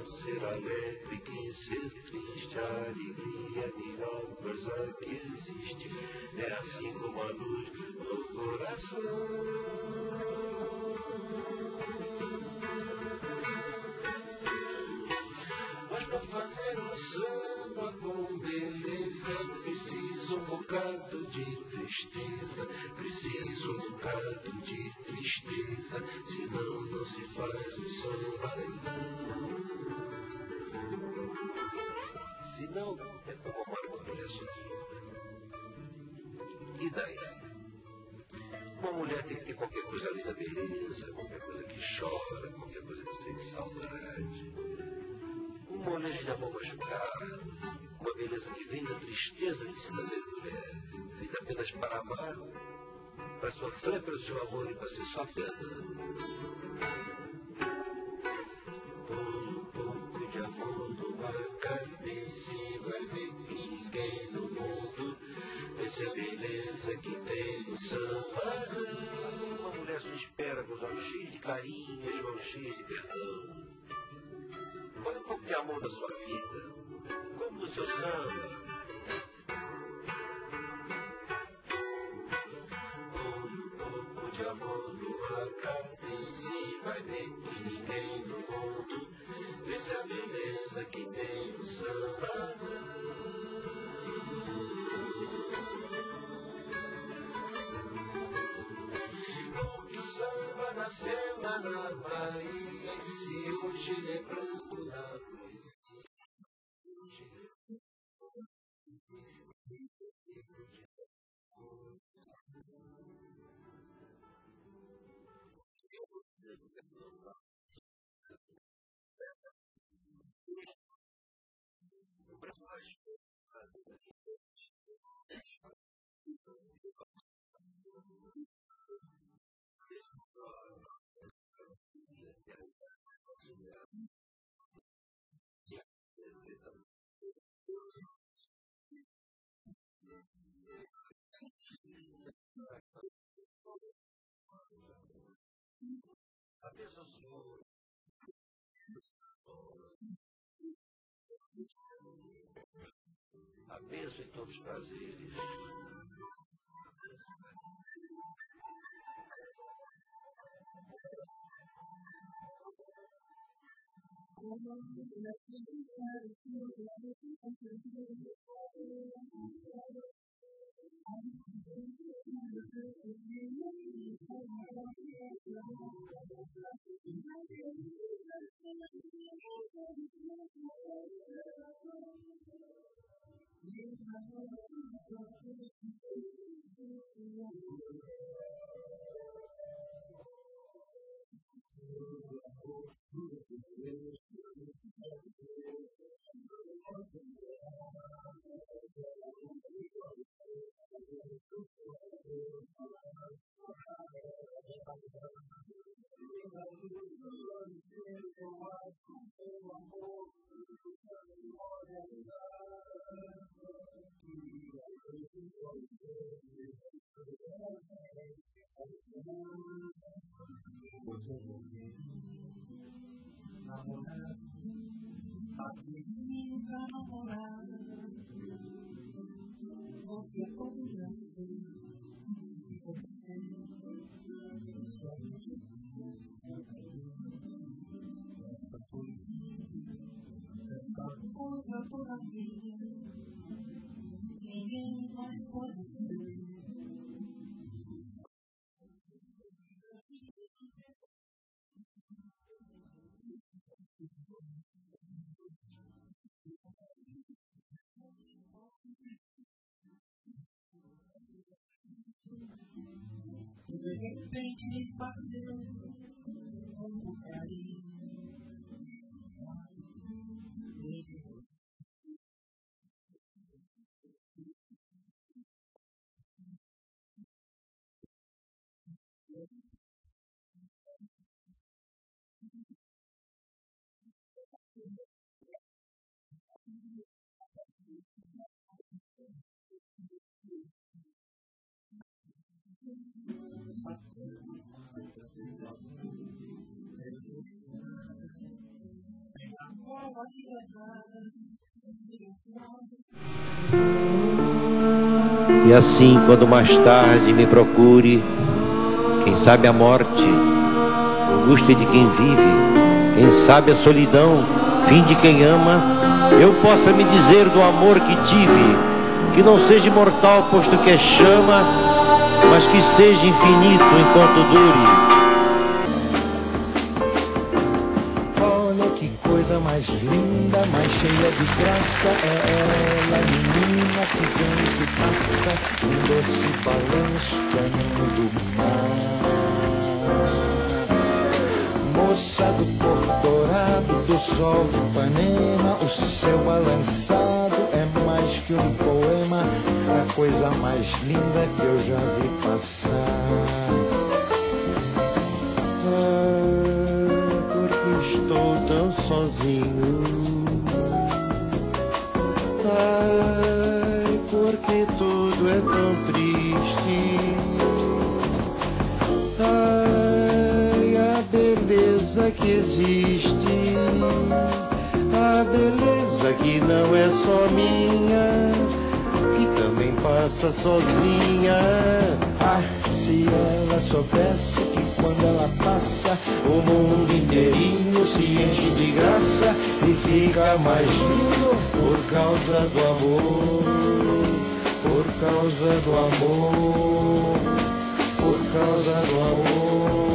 ser alegre que ser triste. A alegria é a melhor coisa que existe. É assim como a luz no coração. Mas para fazer um samba com beleza, preciso um bocado de tristeza. Preciso um bocado de tristeza, senão não se faz um samba. Senão é como amar uma mulher solteira. E daí? Uma mulher tem que ter qualquer coisa ali da beleza, qualquer coisa que chora, qualquer coisa que sente saudade. Um molejo de amor machucado, uma beleza que vem da tristeza de se saber mulher, feita apenas para amar, para sofrer pelo seu amor e para ser só pena. Põe um pouco de amor numa cadência e vai ver que ninguém no mundo vê se a beleza que tem no samba. Uma mulher se espera com os olhos cheios de carinho e as mãos cheias de perdão. Põe um pouco de amor na sua vida, como no seu samba. Põe um pouco de amor numa cadência e vai ver que ninguém no mundo vê se a beleza que tem no samba. Porque o samba nasceu lá na Bahia, e se hoje ele é branco na poesia. A bênção do Senhor, a bênção em todos os prazeres. Namorada, aqui pra namorada, porque quando nasceu, essa poesia, essa coisa toda minha, ninguém mais pode ser. De repente me bateu um carinho. E assim, quando mais tarde me procure, quem sabe a morte, angústia de quem vive, quem sabe a solidão, fim de quem ama, eu possa me dizer do amor que tive, que não seja imortal, posto que é chama, mas que seja infinito enquanto dure. Olha que coisa mais linda, mais cheia de graça, é ela, menina que vem e que passa, um doce balanço caminho do mar. Moça do Porto Dourado, do sol de Ipanema, o céu balançado é mais que um poema, a coisa mais linda que eu já vi passar. Porque estou tão sozinho. Ai, porque tudo é tão triste. Ai, a beleza que existe, a beleza que não é só minha, que também passa sozinha. Ah, se ela soubesse que quando ela passa, o mundo inteirinho se enche de graça e fica mais lindo por causa do amor, por causa do amor, por causa do amor.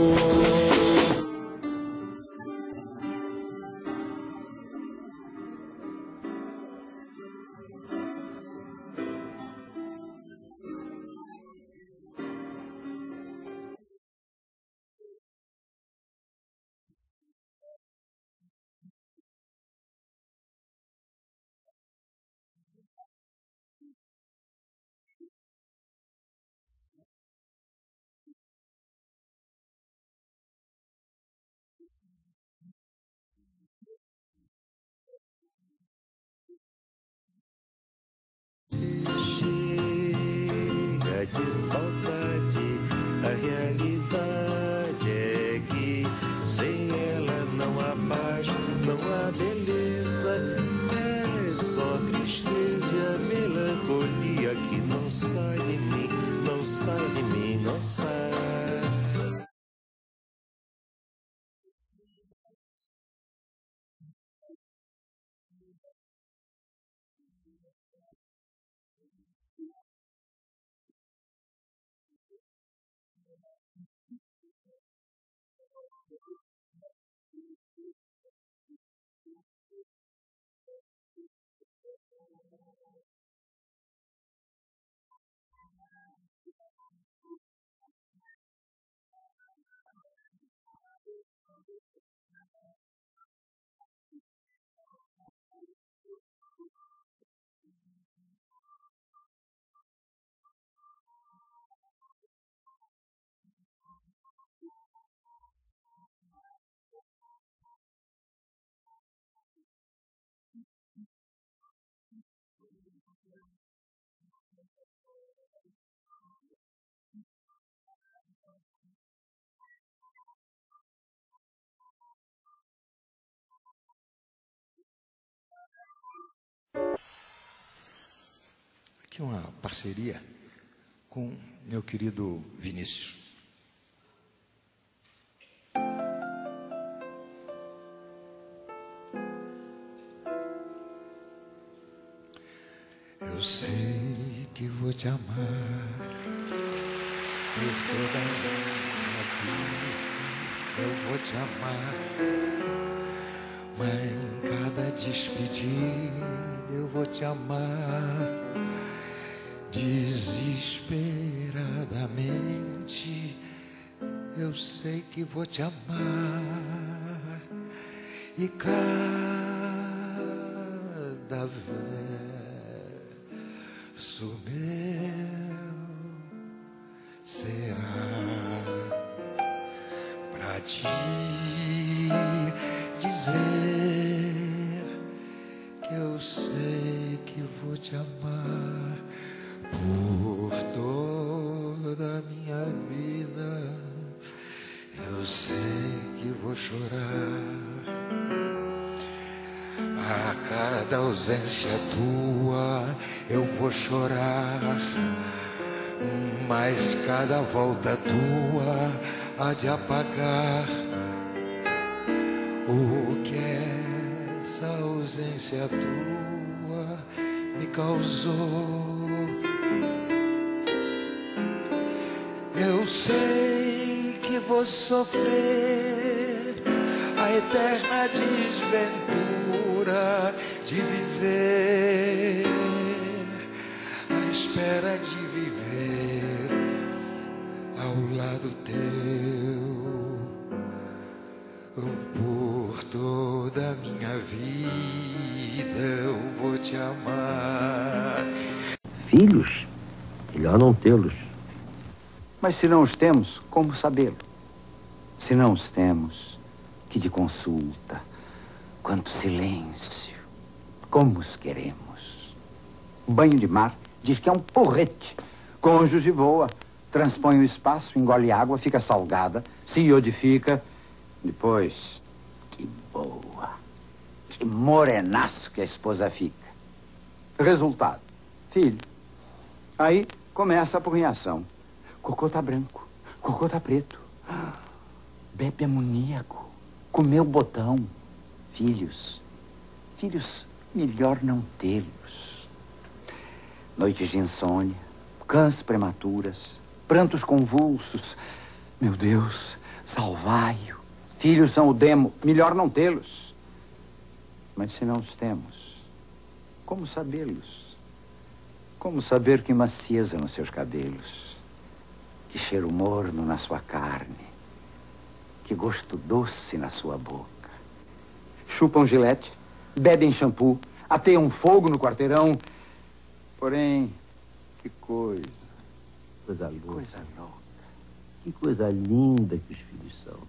Chega de saudade, a realidade é que sem ela não há paz, não há beleza, é só tristeza e a melancolia que não sai de mim, não sai de mim, não sai. Aqui uma parceria com meu querido Vinícius. Eu sei que vou te amar por toda a minha vida. Eu vou te amar, mas em cada despedida eu vou te amar desesperadamente. Eu sei que vou te amar e cada verso meu será pra te dizer que eu sei que vou te amar por toda a minha vida. Eu sei que vou chorar A cada ausência tua eu vou chorar, mas cada volta tua há de apagar o que essa ausência tua me causou. Eu sei que vou sofrer a eterna desventura de viver, à espera de viver ao lado teu, por toda a minha vida eu vou te amar. Filhos, melhor não tê-los. Mas se não os temos, como sabê-lo? Se não os temos, que de consulta, quanto silêncio, como os queremos. Banho de mar diz que é um porrete. Cônjuge voa, transpõe o espaço, engole água, fica salgada, se iodifica. Depois, que boa, que morenaço que a esposa fica. Resultado, filho. Aí começa a porrinhação. Cocô tá branco, cocô tá preto. Bebe amoníaco, comeu botão. Filhos, melhor não tê-los. Noites de insônia, cãs prematuras, prantos convulsos. Meu Deus, salvai-o. Filhos são o demo, melhor não tê-los. Mas se não os temos, como sabê-los? Como saber que macieza nos seus cabelos? Que cheiro morno na sua carne, que gosto doce na sua boca. Chupam gilete, bebem shampoo, ateiam fogo no quarteirão. Porém, que coisa. Coisa louca. Coisa louca. Que coisa linda que os filhos são.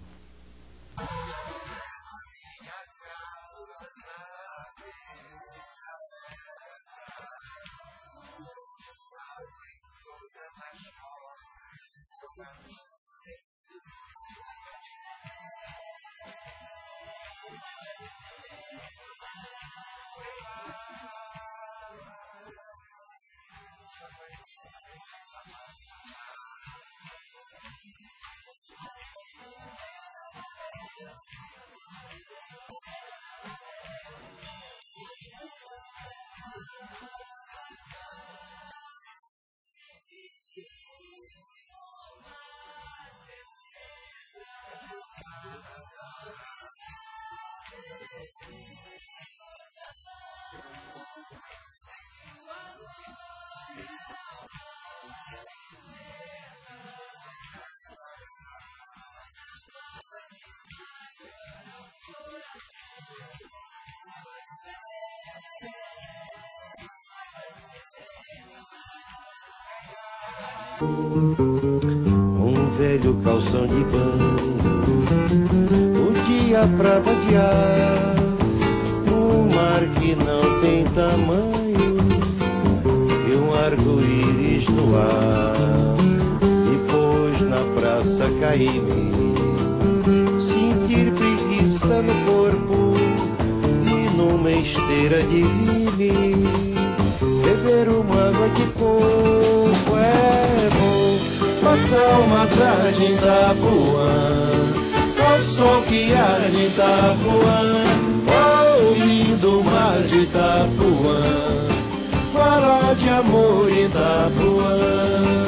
Um velho calção de banho, o dia pra vadiar, um mar que não tem tamanho e um arco-íris no ar. Depois na praça cair-me, sentir preguiça no corpo e numa esteira de vive beber uma água de coco. É bom passar uma tarde em Itapuã, ao sol que há de Itapuã, ouvindo o mar de Itapuã, falar de amor em Itapuã.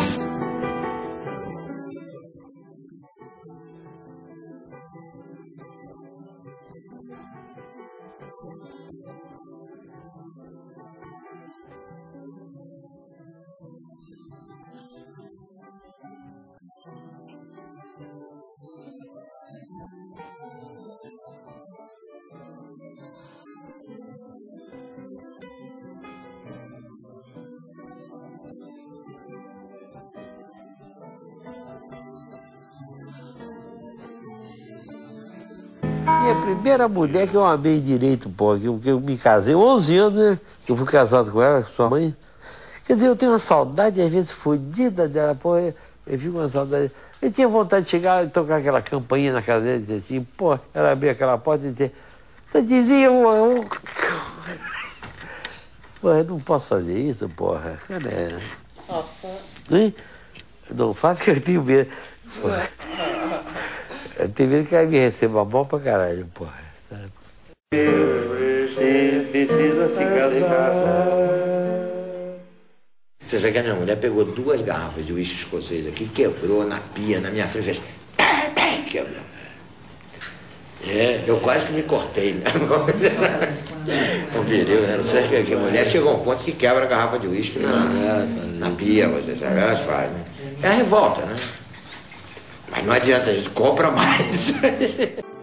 Minha primeira mulher que eu amei direito, pô, que eu me casei, 11 anos, né? Que eu fui casado com ela, com sua mãe. Quer dizer, eu tenho uma saudade, às vezes, fodida dela, pô, eu vi uma saudade. Eu tinha vontade de chegar e tocar aquela campainha na casa dela e dizer assim, pô, ela abria aquela porta e dizer, Você dizia, porra, eu não posso fazer isso, porra. Cara, hein? Eu não faço que eu tenho medo. Porra. Eu tenho medo que ela me receba mal pra caralho, porra. Sabe? Você precisa se casar. Você sabe que a minha mulher pegou 2 garrafas de uísque escocês aqui, quebrou na pia, na minha frente, fez... Quebrou. Eu quase que me cortei, né? Um perigo, né? Não sei que a mulher chegou a um ponto que quebra a garrafa de uísque na pia, você sabe, elas fazem, né? É a revolta, né? Mas não adianta, a gente compra mais.